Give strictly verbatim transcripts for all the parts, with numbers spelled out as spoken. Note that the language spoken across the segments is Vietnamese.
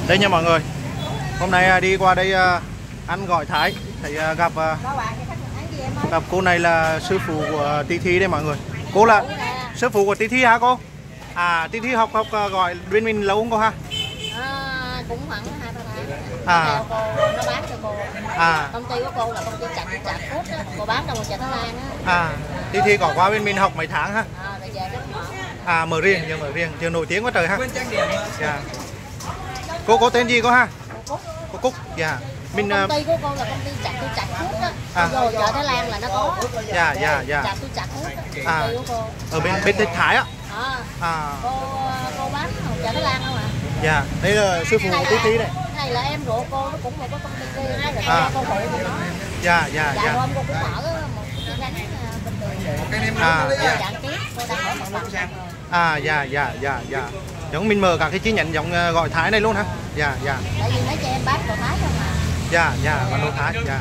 Đây nha mọi người, hôm nay đi qua đây ăn gỏi Thái thì gặp gặp cô này là sư phụ của Tí Thi đây mọi người. Cô là sư phụ của Tí Thi hả cô? À, Tí Thi học học gỏi bên mình lâu không cô ha? À, cũng khoảng hai ba tháng. À. Cô, nó bán cho cô. À. Công ty của cô là công ty chặt chặt cốt á, cô bán cho một chợ Thái Lan á. À, Tí Thi có qua bên mình học mấy tháng ha? À, rồi về rất mở. À, mở riêng, giờ mở riêng, giờ nổi tiếng quá trời ha. Dạ. Cô có tên gì cô ha? Cô Cúc. Cô Cúc, dạ. Mình công ty của cô là công ty chặt tôi chặt cốt á. À. Rồi chợ Thái Lan là nó có. Dạ, dạ, dạ. Chặt tôi chặt cốt á. À. Của cô. Ở bên bên Tây Thái á. À. À. Cô cô bán ở chợ Thái Lan không ạ? Dạ, đây là sư phụ Tí Thi này. Này là em ruột cô, nó cũng một cái công ty kia, hai là à. cô phụ của nó. Dạ, dạ, dạ. Dạ, hôm cô cũng mở một cái nhánh bình thường. À, dạ. Dạng tiếp, cô đang mở một lần. À, dạ, dạ, dạ, dạ. Giống mình mở cả cái chi nhánh giống gọi Thái này luôn hả? Dạ, dạ. Tại vì mấy chị em bán đồ Thái không mà. Dạ, dạ, bán đồ Thái, dạ.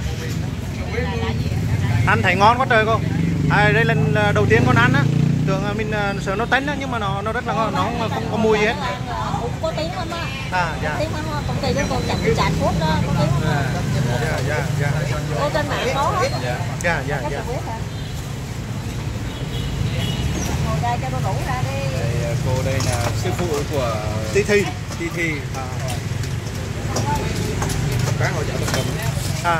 Ăn thấy ngon quá trời cô. À, đây lần đầu tiên con ăn á. Tưởng mình sợ nó tánh á, nhưng mà nó nó rất là ngon, nó không, không có mùi gì hết. Cũng có tiếng lắm á. À, dạ. Tiếng lắm á, công ty của cô chặt chặt phốt đó, có tiếng lắm. Dạ, dạ, dạ. Cô trên mạng có hết. Dạ, dạ, dạ. Ngồi đây cho cô đủ ra đi. Đây, cô đây là sư phụ của Tí Thi. Tí Thi. À. Bán hội chợ Tân Cầm. À.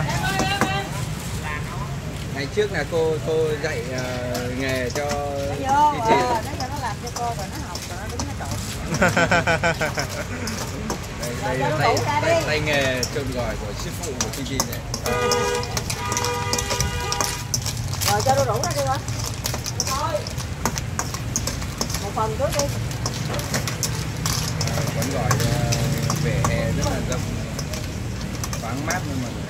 Ngày trước là cô cô dạy uh, nghề cho Tí Thi. Nó cho nó làm cho cô rồi nó học rồi nó đứng nó trộn. Đây, đây là tay, tay, tay nghề trộn gỏi của sư phụ của Tí Thi này. Rồi cho đu đủ ra đi rồi. Một phần trước đi. À, quán gỏi uh, vỉa hè rất là rộng, thoáng mát luôn mọi người.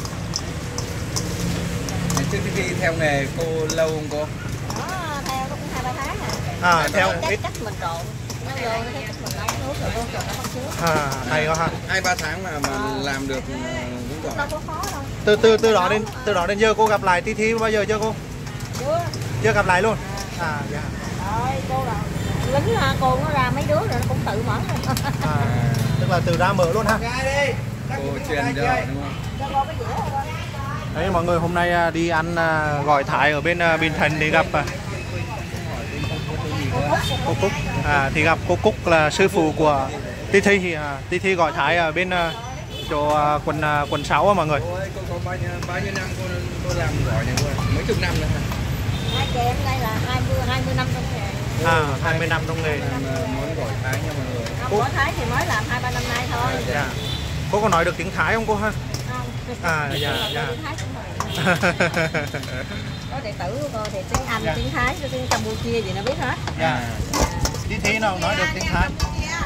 Ngày trước Tí Thi theo nghề cô lâu không cô? Đó, theo nó cũng hai ba tháng à. À, theo ít cách mình trộn. Nó vô nó thấy cách mình nấu nước rồi vô trộn nó không trước. À, hay quá ha. Hai ba tháng mà mà à. làm được cũng giỏi. Đâu có khó đâu. Từ từ từ đó đến từ đó đến giờ cô gặp lại Tí Thi bao giờ chưa cô? Chưa. Chưa gặp lại luôn. À, dạ. Rồi cô là lính ha, cô nó ra mấy đứa rồi nó cũng tự mở luôn. À, tức là từ ra mở luôn ha. Cô truyền cho đúng không? Cho cô cái dĩa thôi. Đấy mọi người, hôm nay đi ăn gỏi Thái ở bên Bình Thành thì gặp cô Cúc. À, thì gặp cô Cúc là sư phụ của Tí Thi. Thì Tí Thi gỏi Thái ở bên chỗ quận quận sáu á mọi người. Cô, cô có bao nhiêu, bao nhiêu năm cô, cô làm gỏi này cô? Mấy chục năm rồi hả? Hai chị em đây là hai mươi hai mươi năm trong nghề. À, hai mươi năm trong nghề. Món gỏi Thái nha mọi người. Không, gỏi Thái thì mới làm hai ba năm nay thôi. Dạ. Cô có nói được tiếng Thái không cô ha? Không. À, dạ, dạ. Có đệ tử của cô thì tiếng Anh, dạ. Tiếng Thái, tiếng Campuchia gì nó biết hết. Dạ. Tí Thi nào nói được tiếng Thái?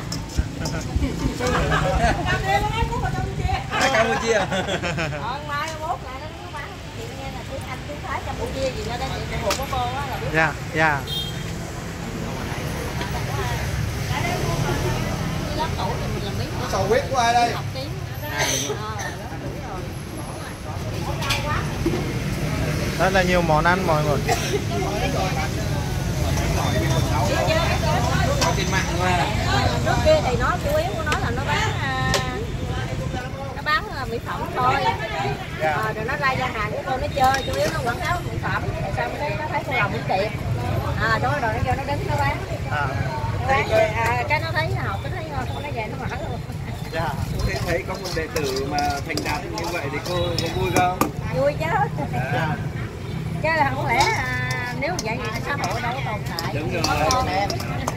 Thái Campuchia. Ờ, mai mốt lại nó bán chị nghe là tiếng Anh, tiếng Thái, Campuchia gì nó đang chị phụ của cô á là biết. Dạ, dạ. Lớp tuổi thì mình làm biết. Sầu huyết của ai đây? Học tiếng. Rất là nhiều món ăn mọi người. Trước kia thì nó chủ yếu của nó là nó bán nó bán mỹ phẩm thôi. À, rồi nó ra gian hàng của cô nó chơi, chủ yếu nó quảng cáo mỹ phẩm. Tại sao cái nó thấy cô làm cũng tiệm. À, đó rồi nó vô nó đứng nó bán. À. Nó bán rồi, à, cái nó thấy học, nó thấy ngon, nó về nó mở luôn. Dạ. Thế thấy có một đệ tử mà thành đạt như vậy thì cô có vui không? Vui chứ. Dạ. Chứ không lẽ à, nếu vậy thì xã hội đâu có tồn tại. Đúng rồi. Đệ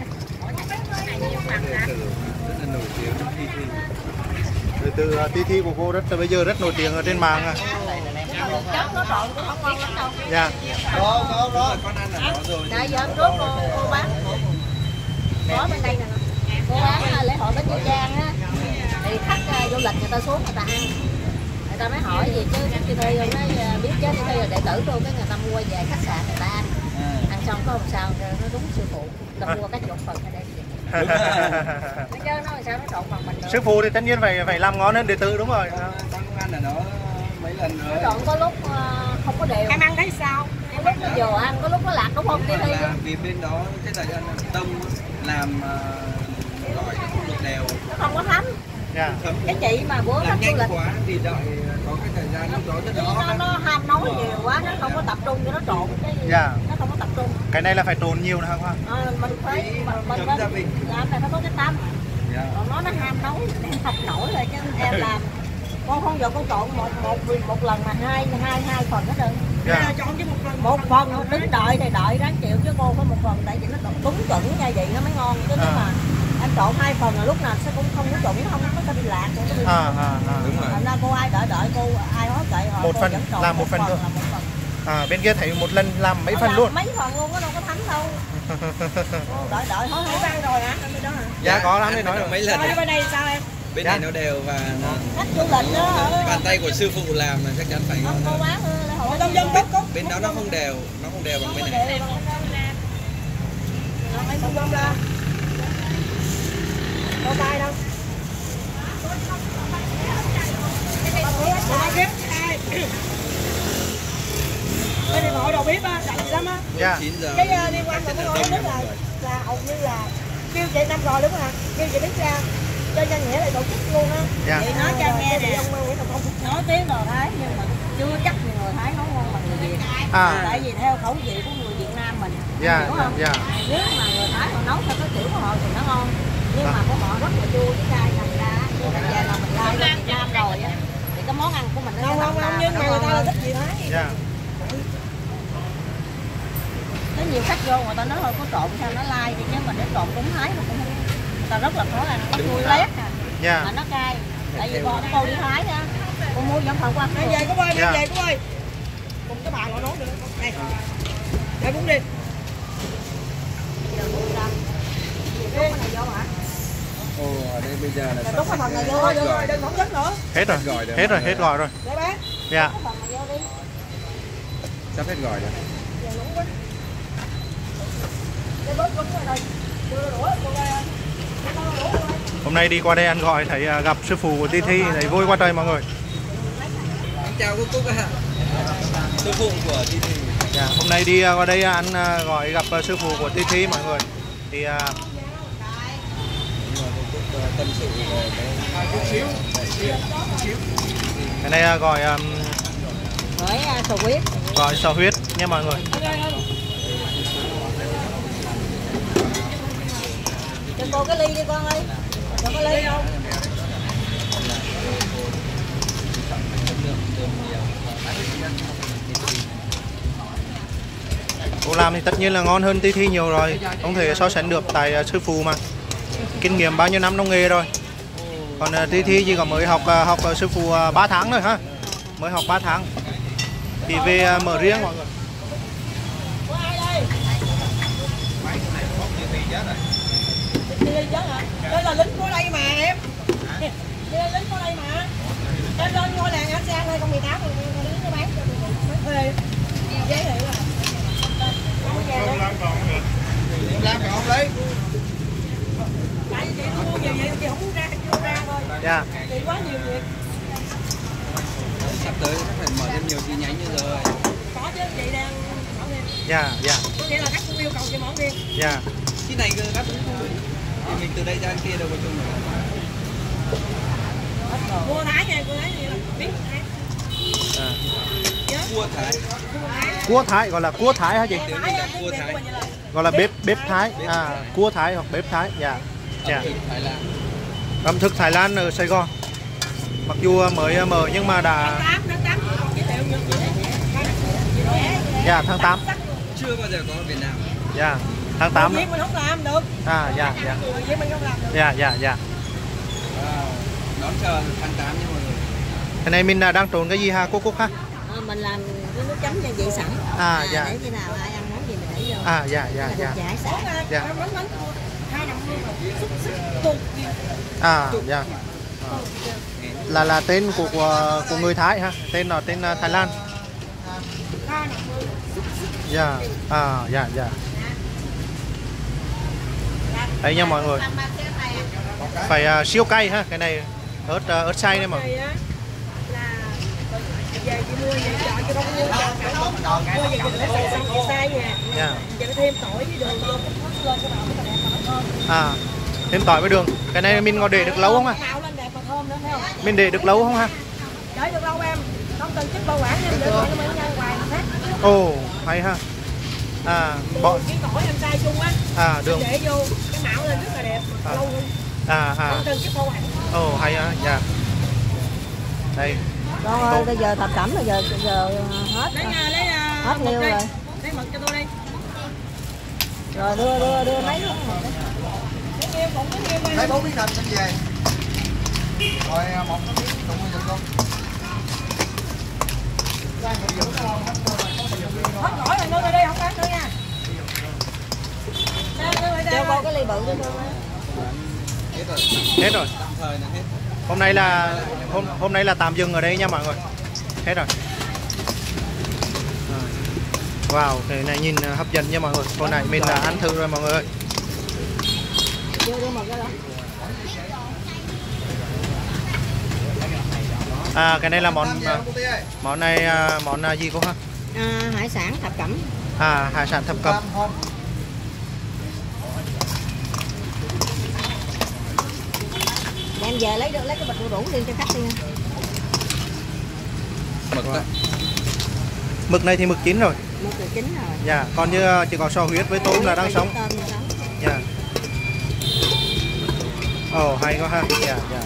tử rất là nổi tiếng Tí Thi. Từ từ Tí Thi của cô rất bây giờ rất nổi tiếng ở trên mạng à. Chất nó trộn cũng không ngon lắm đâu. Dạ. Đó, đó, đó. Con ăn ở đó rồi. Tại giờ hôm trước cô, cô bán có bên đây nè. Cô bán lễ hội Bến Nha Trang á. Thì khách uh, du lịch người ta xuống người ta ăn. Người ta mới hỏi gì chứ Tí Thi nói biết chứ Tí Thi là đệ tử tôi, cái người ta mua về khách sạn người ta ăn. Ăn xong có hôm sau nó đúng sư phụ. Người ta mua cái trộn phần ở đây. Nó chứ nó sao nó trộn phần mình được. Sư phụ thì tất nhiên phải phải làm ngon hơn đệ tử đúng rồi. Con ăn ở đó mấy lần rồi. Nó trộn có lúc uh, không có đều. Em ăn thấy sao? Có lúc nó vừa ăn, có lúc nó lạc đúng không Tí Thi? Vì bên đó cái thời gian đông làm uh, gỏi nó không được đều. Nó không có thấm. Dạ. Cái chị mà bữa khách du lịch quá thì đợi có cái thời gian lúc đó rất là nó, hot nó ham nấu nhiều quá, nó không có tập trung cho nó trộn cái Dạ. nó không có tập trung. Cái này là phải trộn nhiều nữa hả khoa? À, mình phải mình, mình phải làm này phải có cái tâm. dạ. Còn nó nó ham nấu em học nổi rồi chứ em làm con không giờ con trộn một một một lần mà hai hai hai phần hết trơn. Dạ. Chọn chứ một phần một phần đứng đợi thì đợi đáng chịu chứ cô có một phần tại vì nó đúng chuẩn gia vị nó mới ngon chứ nếu mà em trộn hai phần là lúc nào sẽ cũng không có chuẩn, không có cái bị lạc, không có bị À, à, à. Đúng rồi. thành ra cô ai đợi đợi cô ai hót cậy họ Một cô phần, vẫn trộn làm một phần thôi. là một phần. À, bên kia thấy một lần làm mấy Họ phần làm luôn. mấy phần luôn có đâu có thắng đâu. Cô đợi đợi hối hối ăn rồi hả bên đó hả? Dạ có lắm để nói được rồi. mấy lần Bên đây sao em? bên Dạ. này nó đều và nó, Khách du lịch đó hả? bàn tay của sư phụ làm là chắc chắn phải ngon Cô hơn. bán lễ hội đông dân cúc cúc. Bên đó nó không đều, nó không đều bằng bên này. Mấy con bông ra. Có tay đâu? Cái này hội đầu bếp á, chạy gì lắm á. Dạ. chín giờ Cái uh, liên quan chắc tới là cái đông đó nha là mọi người. là hầu như là kêu chị năm rồi đúng không ạ? Kêu chị đứng ra cho nhân nghĩa lại tổ chức luôn á. Dạ. Chị nói cho nghe nè. Nói tiếng đồ Thái nhưng mà chưa chắc thì người Thái nấu ngon bằng người Việt. À. Tại vì theo khẩu vị của người Việt Nam mình. Dạ, hiểu không? dạ. Nếu mà người Thái họ nấu theo cái kiểu của họ thì nó ngon. Nhưng mà của họ rất là chua với cay thành ra nhưng mà giờ là mình lai bên Việt Nam rồi á thì cái món ăn của mình nó không không không nhưng mà người ta là thích gì Thái. Dạ. Có nhiều khách vô người ta nói thôi có trộn sao nó lai thì chứ mình để trộn cũng Thái nó cũng không, người ta rất là khó ăn, nó cua lét à, Dạ. mà nó cay. Tại vì con cô đi Thái á, cô mua sản phẩm qua Mang về cô ơi, Dạ. mang về cô ơi. Cùng cái bà ngồi nấu được. Này. Để bún đi. giờ mua ra. Cái này vô hả? Ồ, ở đây bây giờ là Rồi sắp đúng cái phần này vô, Rồi, vô được rồi. rồi, đừng không dính nữa. Hết rồi. Hết gọi rồi. Hết rồi, hết gọi rồi. Để bán. Dạ. Cái phần này vô đi. sắp hết gọi rồi. Giờ nóng quá. Cái bớt đúng rồi đây. Đưa đũa cô ra. Hôm nay đi qua đây ăn gọi thấy à, gặp sư phụ của Ti Thi thấy vui quá trời mọi người. Anh chào cô Cúc ạ. Sư phụ của Ti Thi. Dạ, hôm nay đi à, qua đây ăn à, gọi gặp à, sư phụ của Ti Thi mọi người. Thì à, Nhưng mà cô Cúc ờ, tâm sự về cái chút xíu. cái này à, gọi à, Với uh, sầu huyết. gọi sò huyết nha mọi người. Cho cô cái ly đi con ơi. Cho cái ly không? Cô làm thì tất nhiên là ngon hơn Ti Thi nhiều rồi, không thể so sánh được tại à, sư phụ mà kinh nghiệm bao nhiêu năm trong nghề rồi. Còn à, Ti Thi chỉ có mới học à, học à, sư phụ à, ba tháng thôi ha, mới học ba tháng thì về à, mở riêng mọi người. Của ai đây? Đi đi chết hả? Đây là lính của đây mà em. Đây là lính của đây mà. Em lên ngôi làng An Giang đây con mười tám rồi lính nó bán cho mình. Ê. Giấy này là. Làm còn lấy. Tại vì chị mua nhiều vậy chị không muốn ra, chưa ra thôi. Dạ. Chị quá nhiều việc. Sắp tới chắc phải mở thêm nhiều chi nhánh nữa rồi. Có chứ chị đang mở thêm. Dạ, dạ, Có nghĩa là khách cũng yêu cầu chị mở thêm. dạ. Cái này cơ gấp. Thì mình từ đây ra kia đâu có chung được. Mua Thái nha, cô Thái gì là biết Thái. À. Cua Thái. Cua Thái gọi là cua Thái hả chị? Tiếng mình là cua Thái. Gọi là bếp bếp Thái, à cua Thái hoặc bếp Thái. Dạ. Dạ. Ẩm thực Thái Lan. Ẩm thực Thái Lan ở Sài Gòn. Mặc dù mới mở nhưng mà đã tám tháng tám còn giới thiệu nhiều chị. dạ tháng tám. Chưa bao giờ có ở Việt Nam. Dạ. Tháng tám. Người Việt mình không làm được. À dạ dạ. Người Việt mình không làm được. Dạ dạ dạ. Wow. Đón chờ tháng tám nha mọi người. Cái này mình là đang trộn cái gì ha cô Cúc ha? À, mình làm cái nước chấm gia vị sẵn. À, dạ. Để khi nào ai ăn món gì mình để vô. À dạ dạ Là dạ. được giải sẵn. Dạ. Bánh bánh hai năm mươi xúc xích tuột gì. À dạ. Là là tên của của, của người Thái ha, tên là tên uh, Thái Lan. hai năm mươi xúc xích. Dạ. À dạ dạ. Đấy nha mọi người. Phải uh, siêu cay ha, cái này ớt uh, ớt xay đấy mà. Này á là về chị mua về chọn cho con mua chọn cả món mua về chị để xay xong chị xay nha. Dạ. Giờ phải thêm tỏi với đường vô cái món lên cái nào cái đẹp mà ngon. À thêm tỏi với đường. Cái này mình có để được lâu không ạ? Màu lên đẹp mà không? Mình để được lâu không ha? Để được lâu em, không cần chức bảo quản em để gọi nó mới nhân hoài hết. Ồ, hay ha. À, bỏ Cái tỏi em xay chung á. à đường. Để vô cái mạo lên rất là đẹp, À. lâu luôn. À à. Không cần chức bảo quản. Ồ, hay ha. Dạ. Đây. Con ơi, bây giờ thập cẩm là giờ giờ hết Lấy rồi. à, lấy Hết mực liêu đi. rồi. Lấy mực cho tôi đi. Rồi đưa đưa đưa mấy lúc mà. Cái liêu cũng cái liêu đây. Lấy bốn miếng thịt xin về. Rồi một cái miếng đụng giùm luôn. Hết nổi rồi đưa rồi đi, không bán nữa nha. Cho con cái ly bự cho con. Hết rồi. Hôm nay là hôm hôm nay là tạm dừng ở đây nha mọi người. Hết rồi. Wow, cái này nhìn hấp dẫn nha mọi người. Con này mình đã ăn thử rồi mọi người ơi. Đưa đưa một cái đó. À, cái này là món món này món gì cô ha? À, hải sản thập cẩm. À, hải sản thập cẩm. Đem về lấy được lấy cái bịch đu đủ đi cho khách đi. Mực đó. Mực này thì mực chín rồi. Mực là chín rồi. Dạ, còn như chỉ có sò huyết với tôm là đang sống. Dạ. Ồ, hay quá ha. Dạ, dạ.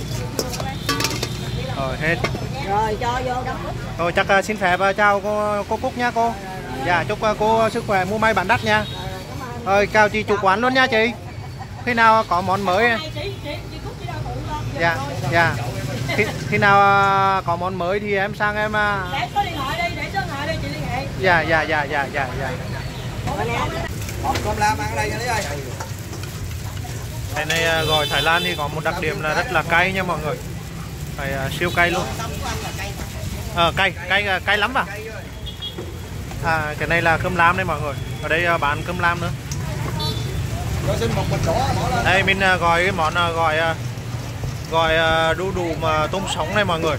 Rồi, hết. Rồi cho vô đó. Rồi chắc uh, xin phép uh, chào cô cô Cúc nha cô. Dạ, chúc uh, cô sức khỏe mua may bán đắt nha. Rồi chào chị chủ quán luôn nha chị. Khi nào có món mới. Dạ, dạ. Khi, khi nào uh, có món mới thì em sang em. Uh... Để số điện thoại đi, để số điện thoại đi chị liên hệ. Dạ, dạ, dạ, dạ, dạ, dạ. Một cơm lam ăn ở đây nha Lý ơi. Cái này uh, gỏi Thái Lan thì có một đặc điểm là rất là cay nha mọi người. Phải uh, siêu cay luôn. Ờ, cay, cay, uh, cay lắm vào. À, cái này là cơm lam đây mọi người. Ở đây uh, bán cơm lam nữa. Đây mình uh, gọi cái món uh, gọi uh, gọi uh, đu đủ mà tôm sống này mọi người.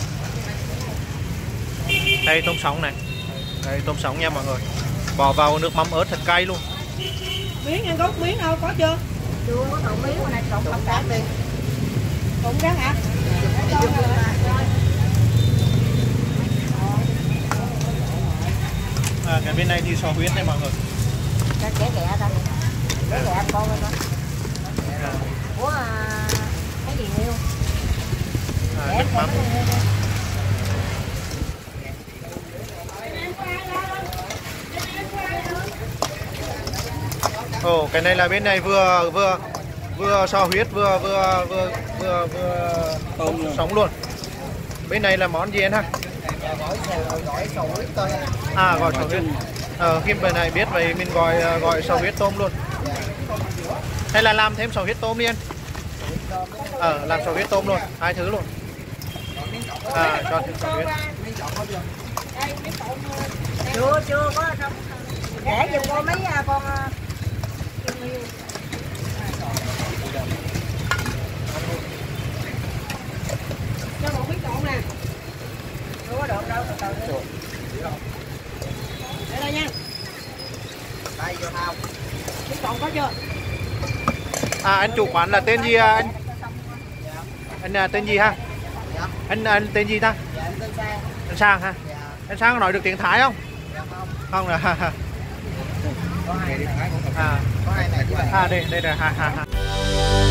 Đây tôm sống này. Đây tôm sống nha mọi người. Bỏ vào nước mắm ớt thật cay luôn. Miếng ăn có miếng đâu, có chưa? Chưa có trộn miếng này trộn không cát đi. Trộn cát hả? À, cái bên này thì sò huyết này mọi người. Cái kẻ kẻ ta. Kẻ kẻ con ơi con. À, Ủa à, cái gì nhiêu? à, nước mắm. Ồ, cái này là bên này vừa vừa vừa sò huyết vừa vừa vừa vừa vừa tôm sống luôn. Bên này là món gì anh ha? Gọi sầu huyết thôi. À, gọi sò huyết. Ờ, khi bên này biết vậy mình gọi gọi sò huyết tôm luôn. Hay là làm thêm sò huyết tôm đi anh? Ờ, làm sò huyết tôm luôn, hai thứ luôn. À, cho thêm sò huyết. Chưa chưa có đâu. Để giùm con mấy con Cho một miếng trộn nè. không có được đâu, từ từ. Để đây nha. Đây vô nào. Miếng trộn có chưa? À, anh chủ quán là tên gì à, anh? Anh là tên gì ha? Anh anh tên gì ta? Anh Sang ha? Anh Sang nói được tiếng Thái không? Không là Có hai điện thoại của à có hai này với à đây đây là ha ha ha.